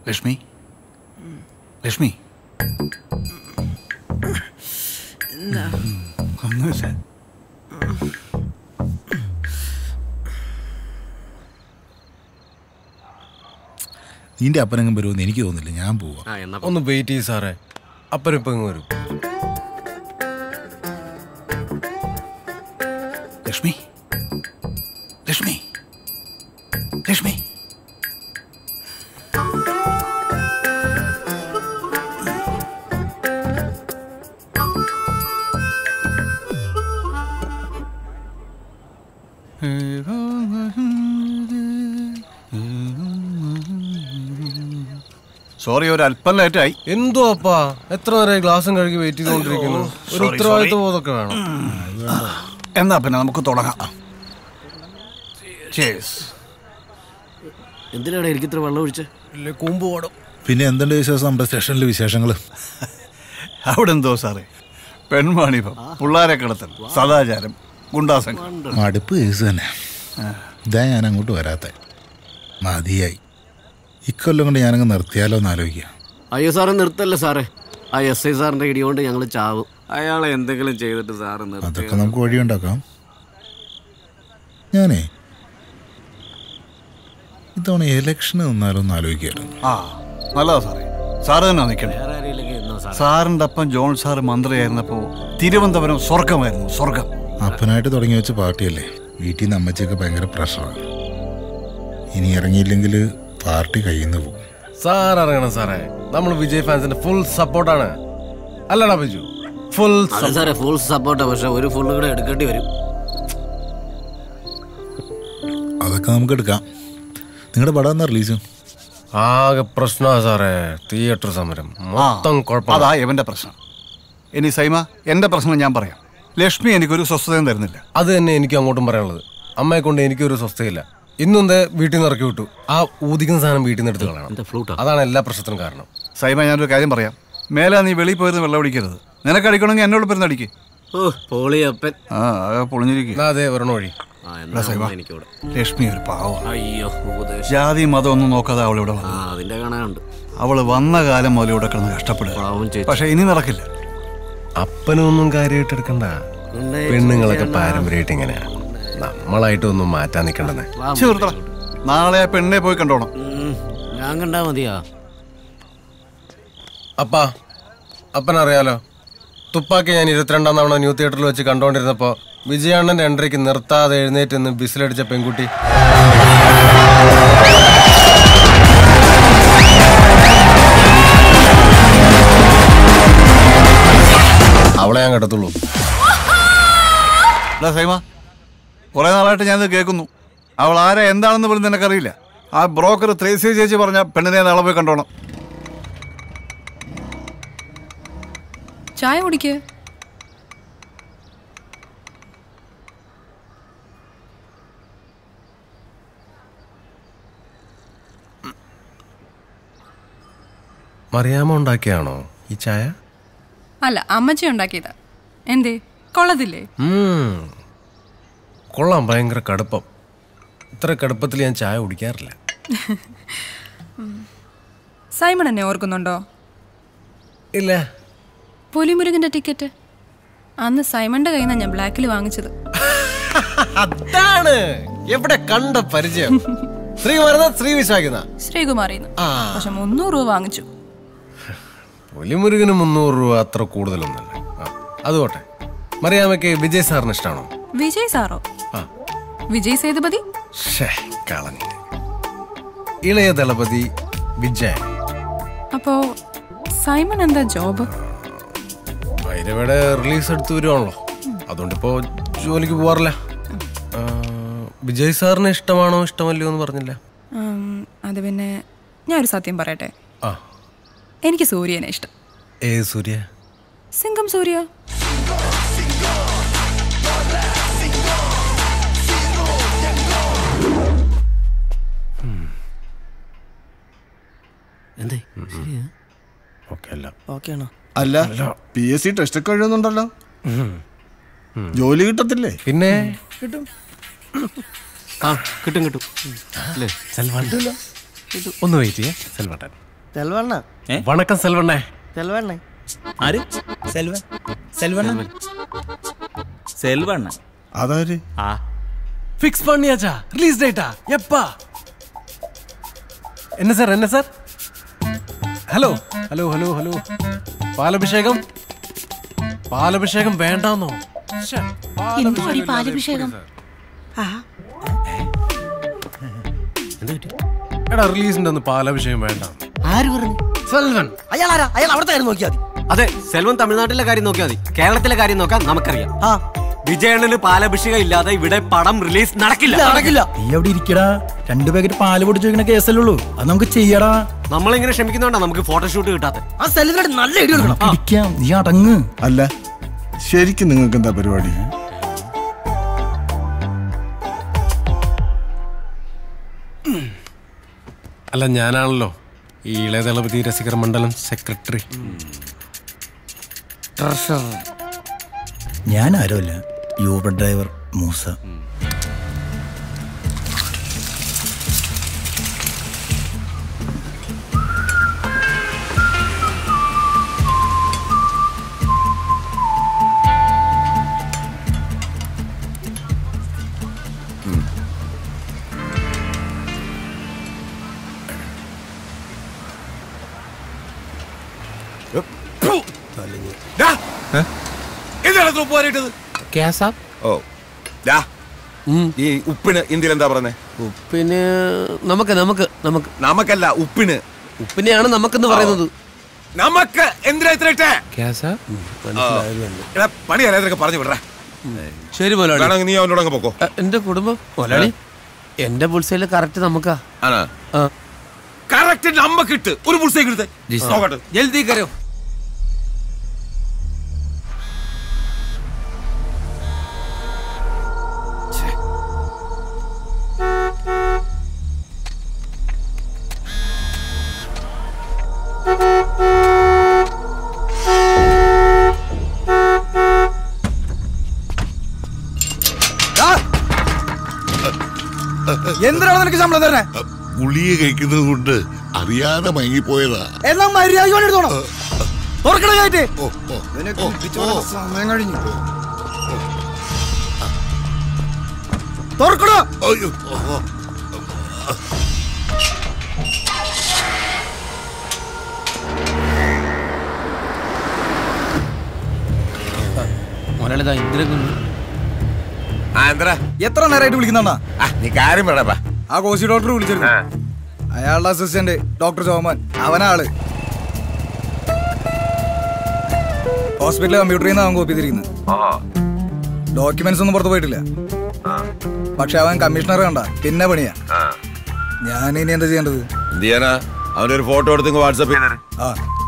ലക്ഷ്മി, ലക്ഷ്മി, ഒന്നുമില്ല. നിന്റെ അപ്പനെങ്ങും വരുമെന്ന് എനിക്ക് തോന്നുന്നില്ല. ഞാൻ പോവാ. ഒന്ന് വെയിറ്റ് ചെയ്യ് സാറേ, അപ്പനിപ്പം വരും. ലക്ഷ്മി, ലക്ഷ്മി, ലക്ഷ്മി, സോറി, ഒരു അല്പം ലേറ്റായി. എന്തോ അപ്പാ, എത്ര നേരമായി ഗ്ലാസും കഴുകി വെയിറ്റ് ചെയ്തുകൊണ്ടിരിക്കുന്നു. ഒരു ഉത്തരവാദിത്വ ബോധമൊക്കെ വേണം. എന്നാ പിന്നെ നമുക്ക് തുടങ്ങാം. എന്തിനാണ് എനിക്ക് ഇത്ര വെള്ളം ഒഴിച്ച്? കൂമ്പ് പാടും. പിന്നെ എന്തുണ്ട് വിശേഷം? നമ്മുടെ സ്റ്റേഷനിലെ വിശേഷങ്ങൾ അവിടെ എന്തോ സാറേ, പെൺവാണിഭം, പിള്ളാരെ കിടത്തൽ, സദാചാരം, ഗുണ്ടാസംഘം, മടുപ്പ് കേസ് തന്നെ. ഇതാ ഞാൻ അങ്ങോട്ട് വരാത്ത മതിയായി. ഇക്കൊല്ലം കൊണ്ട് ഞാനങ്ങ് നിർത്തിയാലോ എന്ന് ആലോചിക്കുക. അയ്യോ സാറ് നിർത്തല്ലേ സാറേ, ആ SI സാറിന്റെ ഇടി കൊണ്ട് ഞങ്ങൾ ചാവും. അയാളെ എന്തെങ്കിലും ചെയ്തിട്ട് സാറ് അതൊക്കെ നമുക്ക് വഴിയുണ്ടാക്കാം. ഞാനേ ഇത്തവണ ഇലക്ഷന് നിന്നാലൊന്ന് ആലോചിക്കായിരുന്നു. നല്ലതാ സാറേ, സാറ് തന്നെ നിൽക്കണേ. സാറിൻ്റെ അപ്പം ജോൺ സാറ് മന്ത്രിയായിരുന്നപ്പോ തിരുവനന്തപുരം സ്വർഗമായിരുന്നു, സ്വർഗം. അപ്പനായിട്ട് തുടങ്ങി വെച്ച പാർട്ടിയല്ലേ. വീട്ടിൽ നിന്ന് അമ്മച്ചൊക്കെ ഭയങ്കര പ്രഷറാണ്. ഇനി ഇറങ്ങിയില്ലെങ്കിൽ പാർട്ടി കയ്യിൽ നിന്ന് പോകും. സാർ ഇറങ്ങണം സാറേ, നമ്മൾ വിജയ് ഫാൻസിന്റെ ഫുൾ സപ്പോർട്ടാണ്. അല്ലടാ ബിജു? ഫുൾ സാറേ, ഫുൾ സപ്പോർട്ടാ. പക്ഷെ ഒരു ഫുള്ള് കൂടെ എടുക്കേണ്ടി വരും. അതൊക്കെ നമുക്ക് എടുക്കാം. നിങ്ങളുടെ പടം എന്നാ റിലീസ്? ആകെ പ്രശ്നമാ സാറേ, തിയേറ്റർ സമരം മൊത്തം കുഴപ്പം. അതാ എവന്റെ പ്രശ്നം. ഇനി സൈമ, എന്റെ പ്രശ്നം ഞാൻ പറയാം. ലക്ഷ്മി എനിക്കൊരു സ്വസ്ഥതയും തരുന്നില്ല. അത് തന്നെ എനിക്ക് അങ്ങോട്ടും പറയാനുള്ളത്. അമ്മയെ കൊണ്ട് എനിക്കൊരു സ്വസ്ഥയില്ല. ഇന്നെന്ത് വീട്ടിൽ നിന്ന് ഇറക്കി വിട്ടു. ആ ഊതിക്കുന്ന സാധനം വീട്ടിൽ നിന്ന് എടുത്ത് കളയണം. അതാണ് എല്ലാ പ്രശ്നത്തിനും കാരണം. സൈമ, ഞാനൊരു കാര്യം പറയാം. മേലെ നീ വെളിയിൽ പോയിരുന്ന് വെള്ളം അടിക്കരുത്. നിനക്ക് അടിക്കണമെങ്കിൽ എന്നോട് പേരുന്ന് അടിക്ക്. അതെ, ഒരെണ്ണം വഴി. ലക്ഷ്മി ഒരു പാവം. ജാതി മതം ഒന്നും നോക്കാതെ അവളിവിടെ വന്നു. അവള് വന്ന കാലം മുതൽ ഇവിടെ കിടന്ന് കഷ്ടപ്പെടുക. പക്ഷെ ഇനി നടക്കില്ല. അപ്പനൊന്നും കാര്യമായിട്ട് എടുക്കണ്ട. പെണ്ണുങ്ങളൊക്കെ പാരമ്പര്യമായിട്ട് ഇങ്ങനെയാ. നമ്മളായിട്ടൊന്നും മാറ്റാൻ നിൽക്കണ്ടെന്നേ. നാളെ ആ പെണ്ണെ പോയി കണ്ടോണം. ഞാൻ കണ്ടാ മതിയാ? അപ്പനറിയാലോ, തുപ്പാക്കി ഞാൻ 22-ാം തവണ ന്യൂ തിയേറ്ററിൽ വെച്ച് കണ്ടോണ്ടിരുന്നപ്പോ വിജയണ്ണന്റെ എൻട്രിക്ക് നിർത്താതെ എഴുന്നേറ്റ് നിന്ന് ബിസിലടിച്ച പെൺകുട്ടി. അവളെ ഞാൻ കെട്ടത്തുള്ളൂ. സൈമ, കുറെ നാളായിട്ട് ഞാനിത് കേൾക്കുന്നു. അവൾ ആരെ എന്താണെന്ന് പോലും നിനക്കറിയില്ല. ആ ബ്രോക്കർ ത്രേസി ചേച്ചി പറഞ്ഞ പെണ്ണിനെ നാളെ പോയി കണ്ടോണം. ചായ കുടിക്ക്. മറിയാമ്മ ഉണ്ടാക്കിയാണോ ഈ ചായ? അല്ല, അമ്മച്ചി ഉണ്ടാക്കിയതാ. എന്തേ, കൊള്ളത്തില്ലേ? കൊള്ളാം, ഭയങ്കര കടുപ്പം. ഇത്ര കടുപ്പത്തിൽ ഞാൻ ചായ കുടിക്കാറില്ല. സൈമൺ എന്നെ ഓർക്കുന്നുണ്ടോ? ഇല്ല. പുലിമുരുകന്റെ ടിക്കറ്റ് അന്ന് സൈമന്റെ കയ്യിൽ നിന്നാണ് ഞാൻ ബ്ലാക്കിൽ വാങ്ങിച്ചത്. അതാണ് എവിടെ കണ്ട പരിചയം. ശ്രീകുമാറിന്ന്. പക്ഷെ 300 രൂപ വാങ്ങിച്ചു. പുലിമുരുകന് 300 രൂപ അത്ര കൂടുതലൊന്നല്ല. അതുകൊട്ടെ, മറിയാമ്മയ്ക്ക് വിജയ് സാറിന് ഇഷ്ടമാണോ? വിജയ് സാറോ? വിജയ് സേതുപതി. ഇളയ ദളപതി വിജയ്. അപ്പോ സൈമൺ എന്താ ജോബ്? ഭൈരവയുടെ റിലീസ് എടുത്തു വരുവാണല്ലോ, അതുകൊണ്ടിപ്പോ ജോലിക്ക് പോവാറില്ല. വിജയ് സാറിന് ഇഷ്ടമാണോ ഇഷ്ടമല്ലയോ എന്ന് പറഞ്ഞില്ല. അത് പിന്നെ ഞാനൊരു സത്യം പറയട്ടെ, എനിക്ക് സൂര്യനെ ഇഷ്ടം. ഏത് സൂര്യ? സിംഗം സൂര്യ. അല്ല, PSC ടെസ്റ്റ് ഒക്കെ എഴുതുന്നുണ്ടല്ലോ, ജോലി കിട്ടത്തില്ലേ? പിന്നെ കിട്ടും. കിട്ടും. ഒന്ന് വെയിറ്റ് ചെയ്യേ. വണക്കം സെൽവണ്ണേ. ആര്? സെൽവൻ? സെൽവണ്ണ? സെൽവണ്ണ അതാര്? ഫിക്സ് പണിയാച്ചാ. റിലീസ് ഡേറ്റാ എപ്പാ? എന്നെ sir. Hello hello hello hello. പാലഭിഷേകം വേണ്ടാന്നോ? എടാ റിലീസിന്റെ ഒന്ന് പാലഭിഷേകം വേണ്ട. സെൽവൻ അയാൾ അവിടുത്തെ കാര്യം നോക്കിയാൽ മതി. അതെ, സെൽവൻ തമിഴ്നാട്ടിലെ കാര്യം നോക്കിയാൽ മതി. കേരളത്തിലെ കാര്യം നോക്കാൻ നമുക്കറിയാം. വിജയണ്ണന് പാലഭിഷേകം ഇല്ലാതെ ഇവിടെ പടം റിലീസ് നടക്കില്ല. നീ അവിടെ ഇരിക്കടാ. 2 പാക്കറ്റ് പാല് പൊടിച്ചു വെക്കണ കേസല്ലേ ഉള്ളൂ. അത് നമുക്ക് ചെയ്യടാ. നമ്മളിങ്ങനെ ക്ഷമിക്കുന്നോണ്ടാ നമുക്ക് ഫോട്ടോഷൂട്ട് കിട്ടാത്ത. ആ സെൽവനോട് നല്ല ഐഡിയ കൊടുക്കണം. നീ അടങ്ങ്. അല്ല ശരിക്കും നിങ്ങൾക്ക് എന്താ പരിപാടി? അല്ല, ഞാനാണല്ലോ ഈ ഇളയ ദളപതി രസികർ മണ്ഡലം സെക്രട്ടറി. ഞാൻ ആരുമല്ല, യൂബർ ഡ്രൈവർ മൂസ. ഉപ്പിന് ഇന്ത്യയിൽ എന്താ പറഞ്ഞേ? ഉപ്പിന് നമുക്കല്ല, ഉപ്പിന്. ഉപ്പിനെയാണ് നമുക്കെന്ന് പറയുന്നത്. നമുക്ക് എന്തിനാ ഇത്ര ഇട്ടേ? പണി അറിയാതൊക്കെ പറഞ്ഞു വിടറ. ശരി മുതലാളി, നീ അവനോട് അങ്ങ് പോക്കോ. എന്റെ കുടുംബം മുതലാളി, എന്റെ ബുൾസൈല് കറക്റ്റ് നമുക്കാ. കറക്റ്റ് നമുക്ക് ഇട്ട് ഒരു ബുൾസൈ എടുത്ത് നോക്കട്ടെ. ജൽദി കരോ. എന്തിനാണ് നിനക്ക് ശമ്പളം തരണേ? ഗുളിക കഴിക്കുന്നത് കൊണ്ട് അറിയാതെ മയങ്ങിപ്പോയതാ. എല്ലാം മര്യാദ എടുത്തോണം. സമയം കഴിഞ്ഞു. തുറക്കണോ? എത്ര നേരമായിട്ട് വിളിക്കുന്ന? നീ കാര്യം പറയപ്പാ. ആ കോശി ഡോക്ടർ വിളിച്ചിരുന്നു. അയാളുടെ അസിസ്റ്റന്റ് ഡോക്ടർ ചോമൻ, അവനാള് ഹോസ്പിറ്റലിൽ കമ്പ്യൂട്ടറിൽ നിന്ന് അവൻ കോപ്പി ചെയ്തിരിക്കുന്നത്. ഡോക്യുമെന്റ്സ് ഒന്നും പുറത്തു പോയിട്ടില്ല. പക്ഷെ അവൻ കമ്മീഷണർ കണ്ട പിന്നെ പണിയാ. ഞാൻ ഇനി എന്താ ചെയ്യേണ്ടത്? എന്ത് ചെയ്യാനാ? അവനൊരു ഫോട്ടോ എടുത്ത് വാട്സാപ്പ് ചെയ്തേ.